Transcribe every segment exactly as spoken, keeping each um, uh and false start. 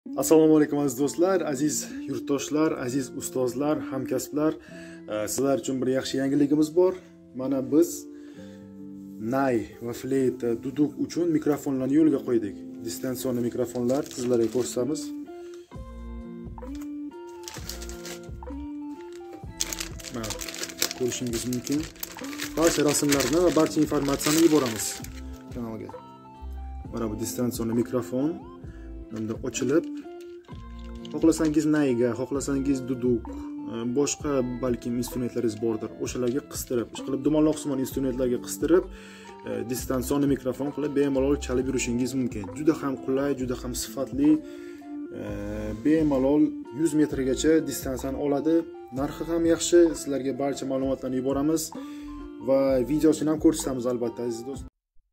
Assalomu alaykum aziz do'stlar, aziz yurtdoshlar, aziz ustozlar, hamkasblar. Sizlar uchun bir yaxshi yangiligimiz bor. Mana biz nay va fleyta, duduk uchun mikrofonlarni yo'lga qo'ydik. Distansion mikrofonlar sizlarga ko'rsatamiz. Mana ko'rishingiz mumkin. Barcha rasmlarni va barcha informatsiyani yuboramiz kanalga. Mana bu distansion mikrofon endi ochilib, xohlasangiz nayga, xohlasangiz duduk, boshqa balkim instrumentlaringiz bordir, o'shalarga qistirib, ishqilib dumonloqsimon instrumentlarga qistirib, distansion mikrofon qilib bemalol chalib yurishingiz mumkin. Juda ham qulay, juda ham sifatli, bemalol yuz metrgacha distansiyani oladi. Narxi ham yaxshi. Sizlarga barcha ma'lumotlarni yuboramiz va videosini ham ko'rsatamiz albatta aziz do'stlar.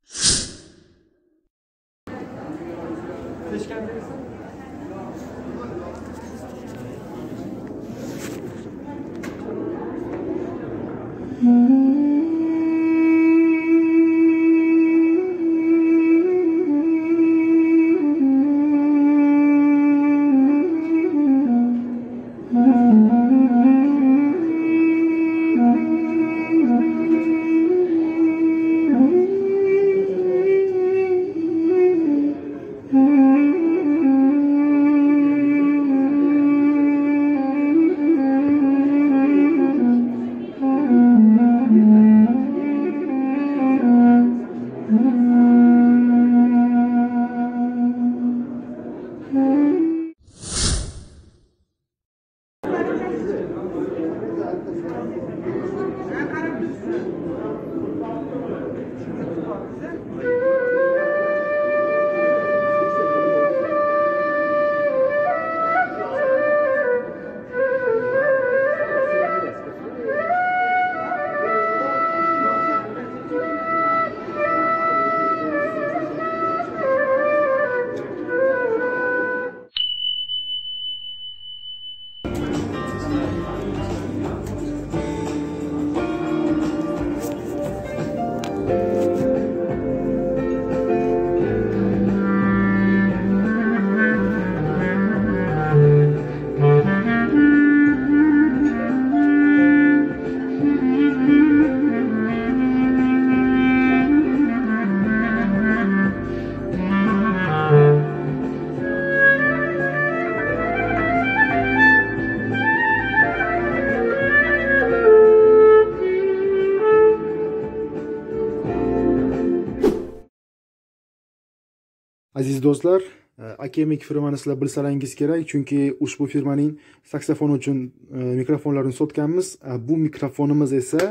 Aziz do'stlar, Akemik firmani sizlar bilsalaringiz kerak, chunki ushbu firmaning saksofon uchun mikrofonlarini sotganmiz. Bu mikrofonimiz esa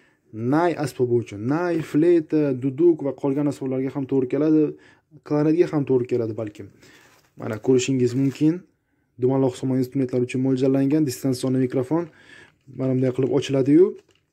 nay asbobi uchun, nay, fleyta, duduk va qolgan asboblarga ham to'g'ri keladi, klarnetga ham to'g'ri keladi balkim. Mana ko'rishingiz mumkin, dumonloqsimon instrumentlar uchun mo'ljallangan distansion mikrofon mana bunday qilib ochiladi-yu.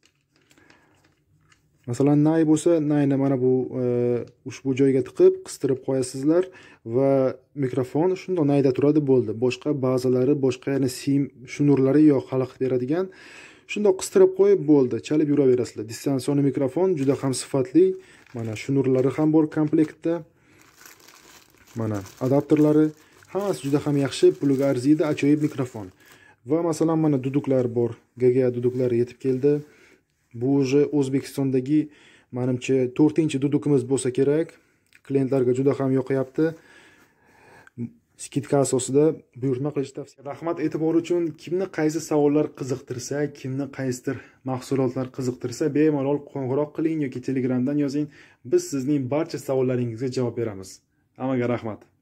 Masalan, nay bo'lsa, nayni mana bu ushbu joyga tiqib, qistirib qo'yasizlar va mikrofon shunday nayda turadi, bo'ldi. Boshqa ba'zilari boshqa yana sim shnurlari yo'q, xalaqit beradigan. Shunday qistirib qo'yib bo'ldi, chalib yuraverasizlar. Distansion mikrofon juda ham sifatli. Mana shnurlari ham bor komplektda. Mana adapterlari hammasi juda ham yaxshi, puliga arziydi, ajoyib mikrofon. Va masalan, mana duduklar bor. G G A duduklari yetib keldi. Bu уже O'zbekistondagi menimcha to'rtinchi dudukimiz bo'lsa kerak. Klientlarga juda ham yoqyapti. Skidka asosida buyurtma qilish tavsiya. Rahmat e'tibor uchun. Kimni qaysi savollar qiziqtirsa, kimni qaysidir mahsulotlar qiziqtirsa, bemalol qo'ng'iroq qiling yoki Telegramdan yozing. Biz sizning barcha savollaringizga javob beramiz. Hammaga rahmat.